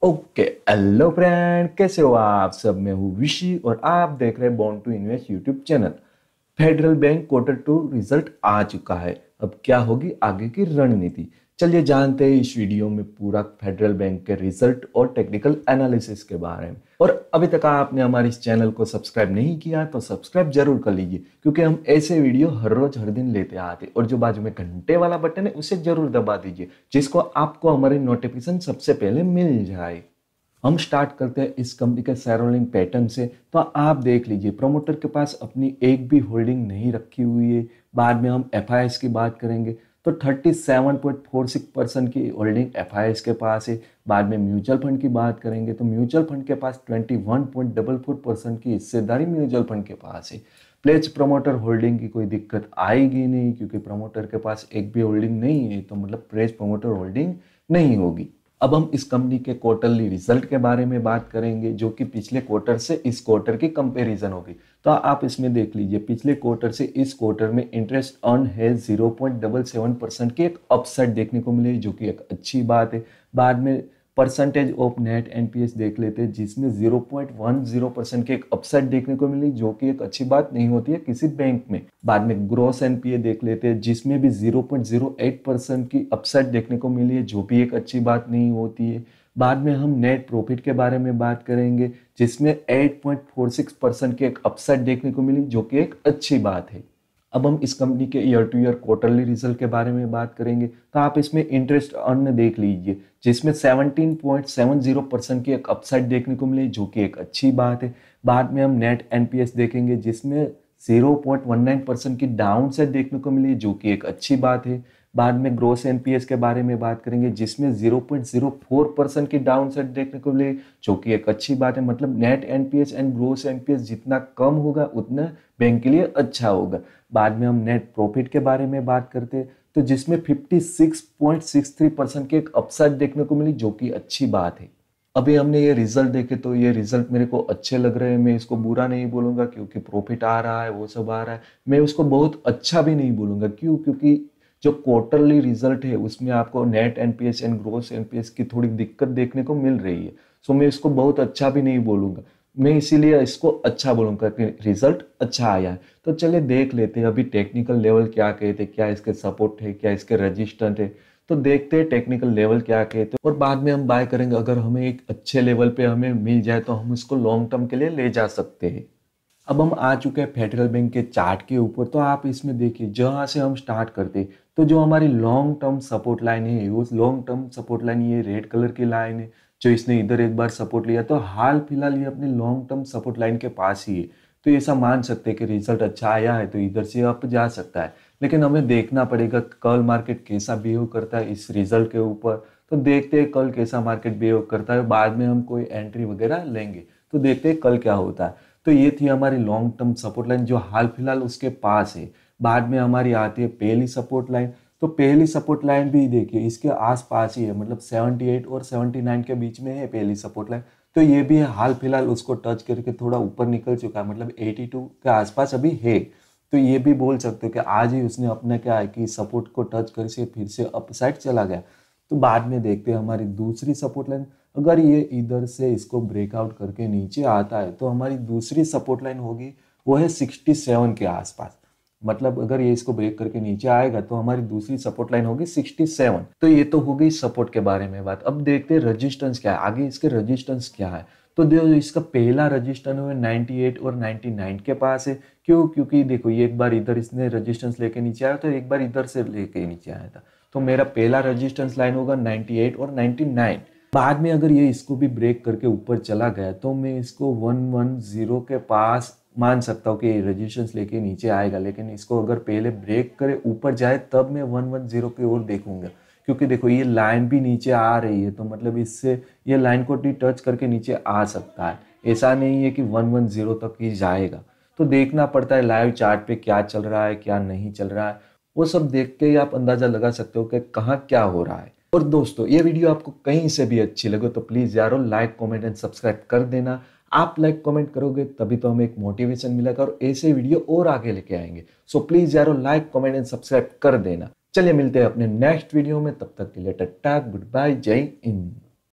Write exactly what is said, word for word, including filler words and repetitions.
Okay hello friend, कैसे हो आप सब। मैं हूँ विशी और आप देख रहे हैं born to invest YouTube channel. Federal Bank quarter two result आ चुका है। अब क्या होगी आगे की रणनीति, चलिए जानते हैं इस वीडियो में पूरा फेडरल बैंक के रिजल्ट और टेक्निकल एनालिसिस के बारे में। और अभी तक आपने हमारे इस चैनल को सब्सक्राइब नहीं किया है तो सब्सक्राइब जरूर कर लीजिए, क्योंकि हम ऐसे वीडियो हर रोज हर दिन लेते आते हैं। और जो बाजू में घंटे वाला बटन है उसे जरूर दबा दीजिए, जिसको आपको हमारी नोटिफिकेशन सबसे पहले मिल जाए। हम स्टार्ट करते हैं इस कंपनी के शेयर होल्डिंग पैटर्न से। तो आप देख लीजिए, प्रमोटर के पास अपनी एक भी होल्डिंग नहीं रखी हुई है। बाद में हम एफ आई एस की बात करेंगे तो सैंतीस पॉइंट फोर सिक्स परसेंट की होल्डिंग एफ आई एस के पास है। बाद में म्यूचुअल फंड की बात करेंगे तो म्यूचुअल फंड के पास इक्कीस पॉइंट फोर फोर परसेंट की हिस्सेदारी म्यूचुअल फंड के पास है। प्लेज प्रमोटर होल्डिंग की कोई दिक्कत आएगी नहीं, क्योंकि प्रमोटर के पास एक भी होल्डिंग नहीं है, तो मतलब प्लेज प्रमोटर होल्डिंग नहीं होगी। अब हम इस कंपनी के क्वार्टरली रिजल्ट के बारे में बात करेंगे, जो कि पिछले क्वार्टर से इस क्वार्टर की कंपैरिजन होगी। तो आप इसमें देख लीजिए, पिछले क्वार्टर से इस क्वार्टर में इंटरेस्ट अर्न है zero point seven seven percent की एक अपसाइड देखने को मिली, जो कि एक अच्छी बात है। बाद में परसेंटेज ऑफ नेट एनपीएस देख लेते हैं, जिसमें zero point one zero percent की एक अपसाइड देखने को मिली, जो कि एक अच्छी बात नहीं होती है किसी बैंक में। बाद में ग्रॉस एनपीए देख लेते हैं, जिसमें भी zero point zero eight percent की अपसाइड देखने को मिली है, जो भी एक अच्छी बात नहीं होती है। बाद में हम नेट प्रॉफिट के बारे में बात करेंगे, जिसमें eight point four six percent की एक अपसाइड देखने को मिली, जो कि एक अच्छी बात है। अब हम इस कंपनी के year to year quarterly result के बारे में बात करेंगे तो आप इसमें इंटरेस्ट अर्न देख लीजिए, जिसमें सत्रह पॉइंट सात ज़ीरो परसेंट की एक अपसाइड देखने को मिली, जो कि एक अच्छी बात है। बाद में हम नेट एनपीएस देखेंगे, जिसमें zero point one nine percent की डाउन साइड देखने को मिली, जो कि एक अच्छी बात है। बाद में ग्रोस एनपीएस के बारे में बात करेंगे, जिसमें zero point zero four percent की डाउन साइड देखने को मिली, जो कि एक अच्छी बात है। मतलब net NPS and gross NPS जितना कम होगा उतना बैंक के लिए अच्छा होगा। बाद में हम नेट प्रॉफिट के बारे में बात करते हैं तो जिसमें छप्पन पॉइंट सिक्स थ्री परसेंट की एक अपसाइड देखने को मिली, जो कि अच्छी बात है। अभी हमने ये रिजल्ट देखे तो ये रिजल्ट मेरे को अच्छे लग रहे हैं। मैं इसको बुरा नहीं बोलूंगा, क्योंकि प्रॉफिट आ रहा है, वो सब आ रहा है। मैं उसको बहुत अच्छा भी नहीं बोलूंगा, क्यों? क्योंकि जो क्वार्टरली रिजल्ट है उसमें आपको net NPS and gross NPS की थोड़ी दिक्कत देखने को मिल रही है। सो मैं इसको बहुत अच्छा भी नहीं बोलूंगा, मैं इसीलिए इसको अच्छा बोलूंगा कि रिजल्ट अच्छा आया है। तो चलिए देख लेते हैं अभी टेक्निकल लेवल क्या कहते हैं, क्या इसके सपोर्ट है, क्या इसके रजिस्टेंट है। तो देखते हैं टेक्निकल लेवल क्या कहते हैं और बाद में हम बाय करेंगे। अगर हमें एक अच्छे लेवल पे हमें मिल जाए तो हम इसको लॉन्ग टर्म के लिए ले जा सकते हैं। अब हम आ चुके हैं फेडरल बैंक के चार्ट के ऊपर। तो आप इसमें देखिए, जहां से हम स्टार्ट करते हैं तो जो हमारी लॉन्ग टर्म सपोर्ट लाइन है, उस लॉन्ग टर्म सपोर्ट लाइन ये रेड कलर की लाइन है, जो इसने इधर एक बार सपोर्ट लिया। तो हाल फिलहाल ये अपने लॉन्ग टर्म सपोर्ट लाइन के पास ही है। तो ऐसा मान सकते हैं कि रिजल्ट अच्छा आया है तो इधर से अप जा सकता है। लेकिन हमें देखना पड़ेगा कल मार्केट कैसा बिहेव करता है इस रिजल्ट के ऊपर। तो देखते हैं कल कैसा मार्केट बिहेव करता है, बाद में हम कोई एंट्री वगैरह लेंगे। तो देखते हैं कल क्या होता है। तो ये थी हमारी लॉन्ग टर्म सपोर्ट लाइन, जो हाल फिलहाल उसके पास है। बाद में हमारी आती है पहली सपोर्ट लाइन। तो पहली सपोर्ट लाइन भी देखिए इसके आसपास ही है, मतलब अठहत्तर और उन्यासी के बीच में है पहली सपोर्ट लाइन। तो ये भी हाल फिलहाल उसको टच करके थोड़ा ऊपर निकल चुका है, मतलब बयासी के आसपास अभी है। तो ये भी बोल सकते हो कि आज ही उसने अपने क्या है कि सपोर्ट को टच करके फिर से अप साइड चला गया। तो बाद में देखते हैं हमारी दूसरी सपोर्ट लाइन। अगर ये इधर से इसको ब्रेकआउट करके नीचे आता है तो हमारी दूसरी सपोर्ट लाइन होगी वो है सड़सठ के आसपास। मतलब अगर ये इसको ब्रेक करके नीचे आएगा तो हमारी दूसरी सपोर्ट लाइन होगी सड़सठ। तो ये तो हो गई सपोर्ट के बारे में बात। अब देखते हैं रजिस्टेंस क्या है, आगे इसके रजिस्टेंस क्या है। तो जो इसका पहला रजिस्टेंस है अट्ठानवे और निन्यानवे के पास है। क्यों? क्योंकि देखो ये एक बार इधर इसने रजिस्टेंस लेके नीचे आया तो एक बार इधर से लेके नीचे आया था। तो मेरा पहला रजिस्टेंस लाइन होगा अट्ठानवे और निन्यानवे। बाद में अगर ये इसको भी ब्रेक करके ऊपर चला गया तो मैं इसको एक सौ दस के पास मान सकता हूँ कि रेजिस्टेंस लेके नीचे आएगा। लेकिन इसको अगर पहले ब्रेक करे ऊपर जाए तब मैं एक सौ दस की ओर देखूंगा, क्योंकि देखो ये लाइन भी नीचे आ रही है। तो मतलब इससे ये लाइन को भी टच करके नीचे आ सकता है, ऐसा नहीं है कि एक सौ दस तक ही जाएगा। तो देखना पड़ता है लाइव चार्ट पे क्या चल रहा है क्या नहीं चल रहा है, वो सब देख के ही आप अंदाजा लगा सकते हो कि कहाँ क्या हो रहा है। और दोस्तों ये वीडियो आपको कहीं से भी अच्छी लगे तो प्लीज यारो लाइक कमेंट एंड सब्सक्राइब कर देना। आप लाइक कमेंट करोगे तभी तो हमें एक मोटिवेशन मिलेगा और ऐसे वीडियो और आगे लेके आएंगे। सो प्लीज यारो लाइक कमेंट एंड सब्सक्राइब कर देना। चलिए मिलते हैं अपने नेक्स्ट वीडियो में, तब तक के लिए टाटा गुड बाय, जय हिंद।